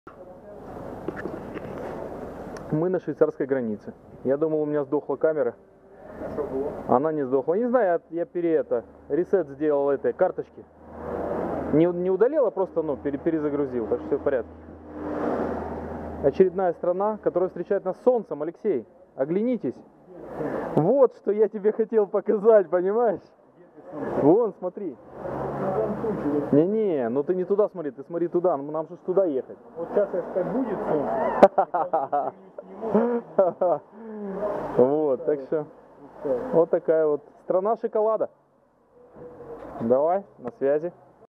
Мы на швейцарской границе. Я думал, у меня сдохла камера. А что было? Она не сдохла. Не знаю, я ресет сделал этой карточки. Не удалил, а просто перезагрузил. Так что все в порядке. Очередная страна, которая встречает нас солнцем. Алексей, оглянитесь. Вот что я тебе хотел показать, понимаешь? Вон, смотри. Не-не, ну ты не туда смотри, ты смотри туда, нам же туда ехать. Вот сейчас как будет солнце. Вот, так что вот такая вот страна шоколада. Давай, на связи.